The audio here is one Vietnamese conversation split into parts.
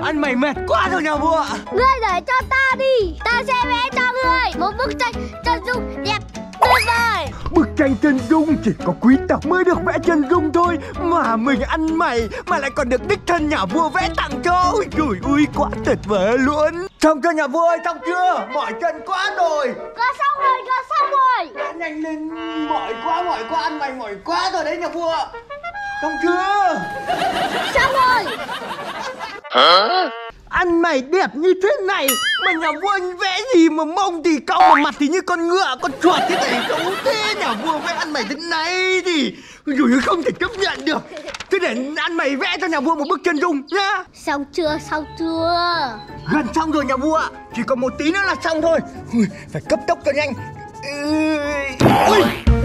Ăn mày mệt quá rồi nhà vua. Ngươi để cho ta đi, ta sẽ vẽ cho ngươi một bức tranh chân dung đẹp tuyệt vời. Bức tranh chân dung chỉ có quý tộc mới được vẽ chân dung thôi, mà mình ăn mày mà lại còn được đích thân nhà vua vẽ tặng cho. Trời ơi, quá tuyệt vời luôn. Xong chưa nhà vua ơi, xong chưa? Mỏi chân quá rồi. Cơ xong rồi, cơ xong rồi. Nhanh lên, mỏi quá, ăn mày mỏi quá rồi đấy nhà vua. Xong chưa? Xong rồi. Hả? Ăn mày đẹp như thế này mà nhà vua anh vẽ gì mà mông thì cong mà mặt thì như con ngựa, con chuột thế này, xấu thế. Nhà vua vẽ ăn mày thế này thì rồi không thể chấp nhận được. Thế để ăn mày vẽ cho nhà vua một bức chân dung nhá. Xong chưa, xong chưa? Gần xong rồi nhà vua, chỉ còn một tí nữa là xong thôi. Phải cấp tốc cho nhanh. Ui.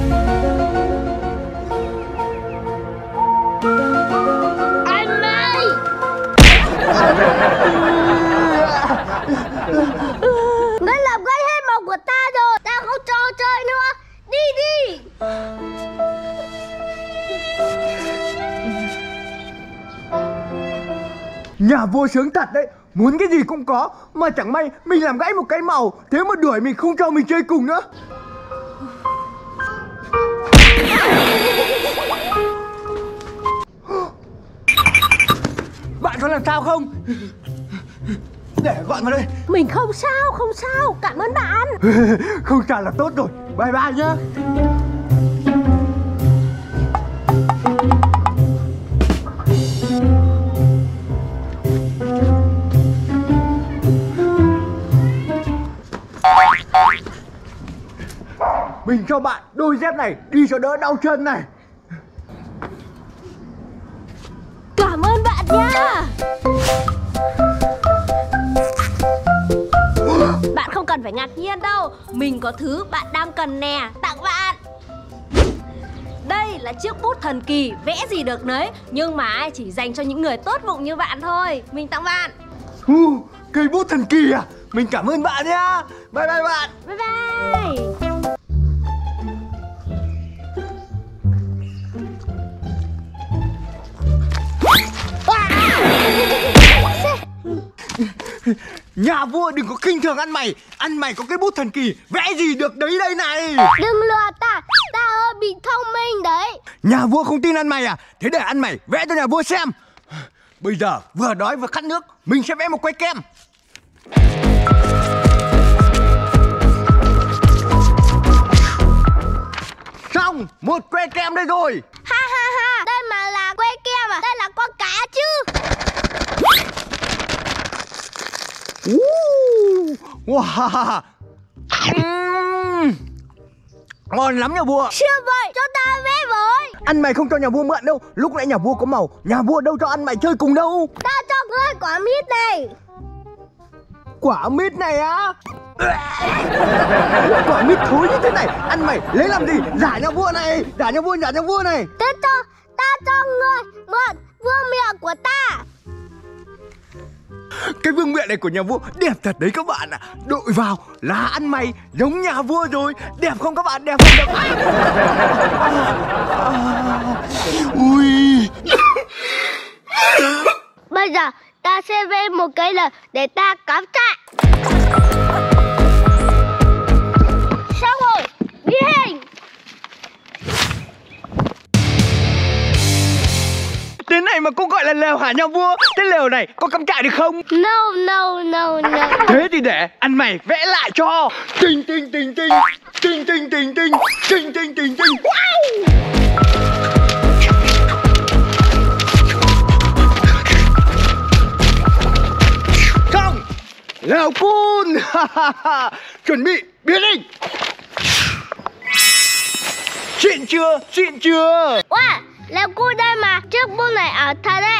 Anh mày Ngươi làm gây hết màu của ta rồi, ta không cho chơi nữa. Đi đi. Nhà vua sướng thật đấy, muốn cái gì cũng có. Mà chẳng may mình làm gãy một cái màu, thế mà đuổi mình không cho mình chơi cùng nữa. Bạn có làm sao không? Để gọi vào đây. Mình không sao, cảm ơn bạn. Không sao là tốt rồi, bye bye nhá. Mình cho bạn đôi dép này đi cho đỡ đau chân này. Cảm ơn bạn nha. Bạn không cần phải ngạc nhiên đâu, mình có thứ bạn đang cần nè, tặng bạn. Đây là chiếc bút thần kỳ, vẽ gì được nấy, nhưng mà chỉ dành cho những người tốt bụng như bạn thôi. Mình tặng bạn. Cây bút thần kỳ à? Mình cảm ơn bạn nhá. Bye bye bạn. Bye bye. Nhà vua đừng có khinh thường ăn mày. Ăn mày có cái bút thần kỳ, vẽ gì được đấy đây này. Đừng lừa ta, ta hơi bị thông minh đấy. Nhà vua không tin ăn mày à? Thế để ăn mày vẽ cho nhà vua xem. Bây giờ vừa đói vừa khát nước, mình sẽ vẽ một que kem. Xong, một que kem đây rồi. Ha ha ha, đây mà là que kem à? Đây là con cá chứ. Wow. Ngon lắm nhà vua. Siêu vậy, cho ta vẽ với. Ăn mày không cho nhà vua mượn đâu. Lúc nãy nhà vua có màu, nhà vua đâu cho ăn mày chơi cùng đâu. Ta cho ngươi quả mít này. Quả mít này á? Quả mít thối như thế này, ăn mày lấy làm gì? Giả nhà vua này, giả nhà vua này. Thế ta cho ngươi mượn vương miện của ta. Cái vương miện này của nhà vua đẹp thật đấy các bạn ạ. Đội vào là ăn mày giống nhà vua rồi. Đẹp không các bạn? Đẹp không? Ui. Bây giờ ta sẽ vẽ một cái lờ để ta cắm trại. Xong rồi, ghi hình. Thế này mà cũng gọi là lều hả nhà vua? Thế lều này có cắm trại được không? No. Thế thì để ăn mày vẽ lại cho. Tinh. Wow. Xong. Lều cun. Chuẩn bị biến hình. Xịn chưa? Wow, lều cun đây mà. Chiếc bút này ở thật đấy.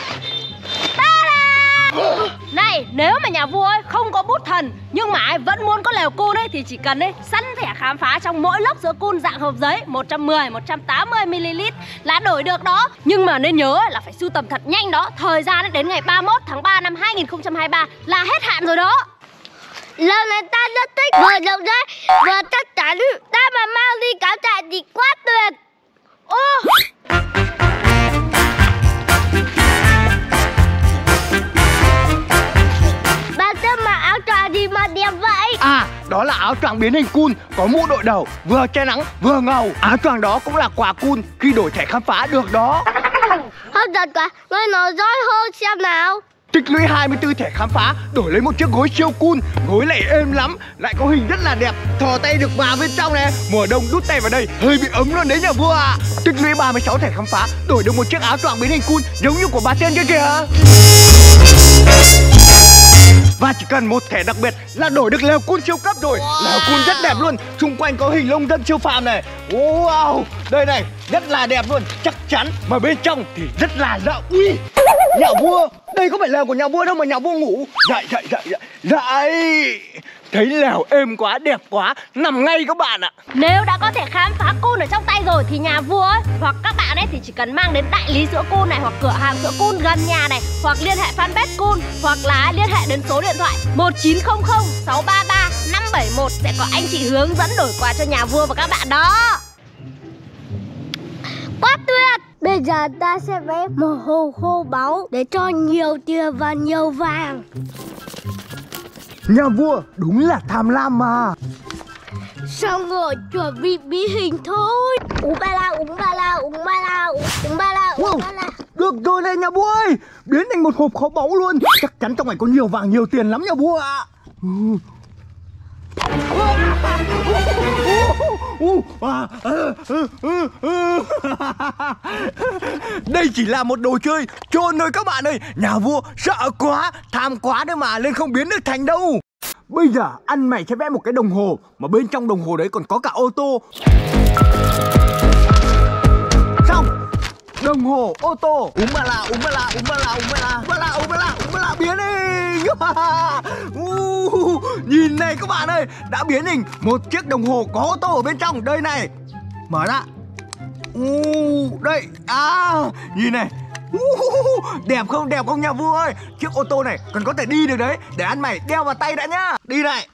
Này, nếu mà nhà vua ấy không có bút thần nhưng mà ai vẫn muốn có lều cun ấy thì chỉ cần ấy săn thẻ khám phá trong mỗi lớp sữa cun dạng hộp giấy 110, 180ml là đổi được đó. Nhưng mà nên nhớ là phải sưu tầm thật nhanh đó. Thời gian đến ngày 31 tháng 3 năm 2023 là hết hạn rồi đó. Lần này ta rất thích, vừa rộng rãi, vừa chắc chắn. Ta mà mang đi cắm trại thì quá tuyệt. Ô, đó là áo choàng biến hình cool, có mũ đội đầu, vừa che nắng vừa ngầu. Áo choàng đó cũng là quà cool khi đổi thẻ khám phá được đó. Hấp dẫn quá, ngươi nói rõ hơn xem nào. Tích lũy 24 thẻ khám phá, đổi lấy một chiếc gối siêu cool. Gối này êm lắm, lại có hình rất là đẹp, thò tay được vào bên trong này. Mùa đông đút tay vào đây hơi bị ấm luôn đấy nhà vua ạ. Tích lũy 36 thẻ khám phá, đổi được một chiếc áo choàng biến hình cool giống như của bà trên kia kìa. Và chỉ cần một thẻ đặc biệt là đổi được lều cool siêu cấp rồi. Lều cool rất đẹp luôn, xung quanh có hình lông dân siêu phàm này. Wow, đây này, rất là đẹp luôn, chắc chắn. Mà bên trong thì rất là rộng. Ui, nhà vua, đây có phải lều của nhà vua đâu mà nhà vua ngủ. Dậy. Thấy lều êm quá, đẹp quá, nằm ngay các bạn ạ. Nếu đã có thể khám phá cool ở trong tay rồi thì nhà vua ấy, hoặc các bạn ấy thì chỉ cần mang đến đại lý sữa cool này, hoặc cửa hàng sữa cool gần nhà này, hoặc liên hệ fanpage cool, hoặc là liên hệ đến số điện thoại 1900 633 571 sẽ có anh chị hướng dẫn đổi quà cho nhà vua và các bạn đó. Quá tuyệt. Bây giờ ta sẽ vẽ một hồ khô báu để cho nhiều tiền và nhiều vàng. Nhà vua đúng là tham lam mà. Xong rồi chuẩn bị bí hình thôi. Úng ba la, úng ba la, úng ba la, úng ba la, úng ba la. Được rồi đây nhà vua ơi, biến thành một hộp kho báu luôn. Chắc chắn trong này có nhiều vàng nhiều tiền lắm nhà vua ạ. Đây chỉ là một đồ chơi trôn thôi các bạn ơi. Nhà vua sợ quá, tham quá đấy mà nên không biến được thành đâu. Bây giờ anh mày sẽ vẽ một cái đồng hồ, mà bên trong đồng hồ đấy còn có cả ô tô. Xong. Đồng hồ, ô tô, úm ba la, úm ba la, úm ba la, úm ba la, úm ba la, úm ba la, úm ba la, biến hình. Nhìn này các bạn ơi, đã biến hình một chiếc đồng hồ có ô tô ở bên trong. Đây này, mở ra. Đây, nhìn này. Đẹp không nhà vua ơi. Chiếc ô tô này còn có thể đi được đấy. Để ăn mày đeo vào tay đã nhá. Đi này.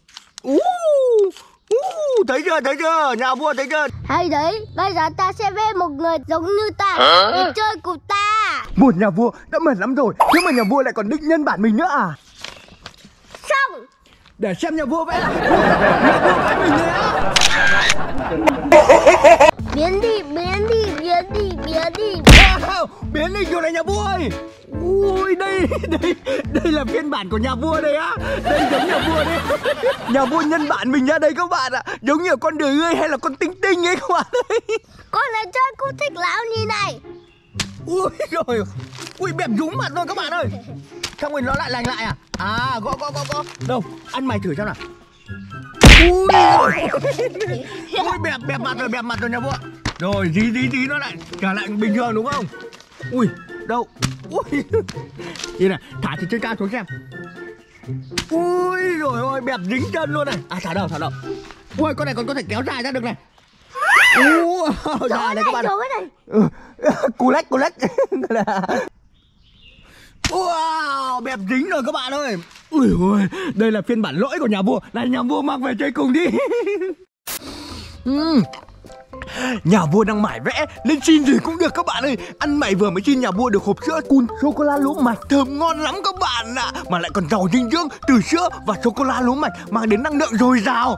Thấy chưa, nhà vua thấy chưa? Hay đấy, bây giờ ta sẽ vẽ một người giống như ta để chơi cùng ta. Một nhà vua đã mệt lắm rồi, nhưng mà nhà vua lại còn định nhân bản mình nữa à? Xong. Để xem nhà vua vẽ. Nhà vua vẽ mình nữa. Biến đi. Wow, biến đi kiểu này nhà vua ơi. Ui, đây là phiên bản của nhà vua đây á. Đây giống nhà vua đấy. Nhà vua nhân bản mình ra đây các bạn ạ. Giống như con đời ơi hay là con tinh tinh ấy các bạn ơi. Con này chơi cũng thích lão như này. Ui rồi. Ui bẹp rúng mặt luôn các bạn ơi. Xong rồi nó lại lành lại à? Gõ. Đâu, ăn mày thử xem nào. Ui bẹp mặt rồi nhà vua. Rồi tí nó lại trở lại bình thường đúng không? Ui, đâu? Ui. Nhìn này, thả từ trên cao xuống xem. Ui rồi ôi, bẹp dính chân luôn này. Thả đâu. Ui, con này còn có thể kéo dài ra được này. Dài này các bạn. Cú lách. Wow, bẹp dính rồi các bạn ơi. Ui ôi, đây là phiên bản lỗi của nhà vua. Này nhà vua mang về chơi cùng đi. Nhà vua đang mải vẽ nên xin gì cũng được các bạn ơi. Ăn mày vừa mới xin nhà vua được hộp sữa cool sô-cô-la lúa mạch thơm ngon lắm các bạn ạ. Mà lại còn giàu dinh dưỡng từ sữa và sô-cô-la lúa mạch, mang đến năng lượng dồi dào.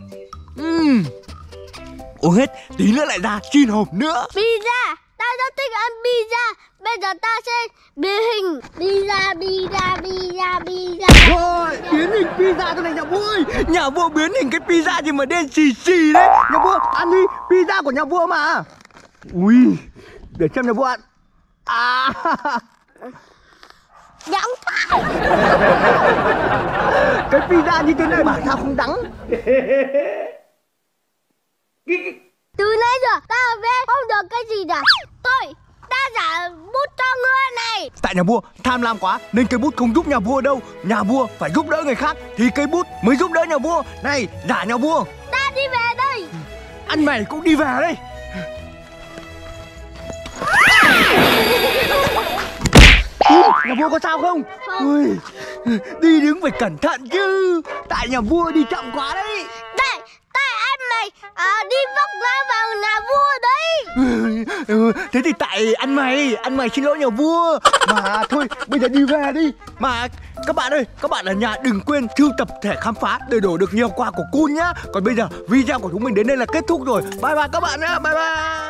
Uống hết tí nữa lại ra xin hộp nữa. Pizza, ta rất thích ăn pizza. Bây giờ ta sẽ biến hình. Pizza. Rồi, biến hình pizza cho này nhà vua ơi. Nhà vua biến hình cái pizza gì mà đen xì đấy. Nhà vua ăn đi, pizza của nhà vua mà. Ui, để xem nhà vua ăn. Đắng. Cái pizza như thế này mà sao không đắng? Từ nãy giờ ta vẽ không được cái gì cả. Thôi, ta giả bút cho ngươi này. Tại nhà vua tham lam quá nên cây bút không giúp nhà vua đâu. Nhà vua phải giúp đỡ người khác thì cây bút mới giúp đỡ nhà vua. Này, giả nhà vua. Ta đi về đây. Ăn mày cũng đi về đây. Nhà vua có sao không? Ui, đi đứng phải cẩn thận chứ. Tại nhà vua đi chậm quá đấy. Tại anh mày đi vóc nó vào nhà vua đấy. Thế thì tại ăn mày xin lỗi nhà vua. Mà thôi bây giờ đi về đi. Mà các bạn ơi, các bạn ở nhà đừng quên sưu tập thẻ khám phá để đổi được nhiều quà của Cool nhá. Còn bây giờ video của chúng mình đến đây là kết thúc rồi. Bye bye các bạn nhá. Bye bye.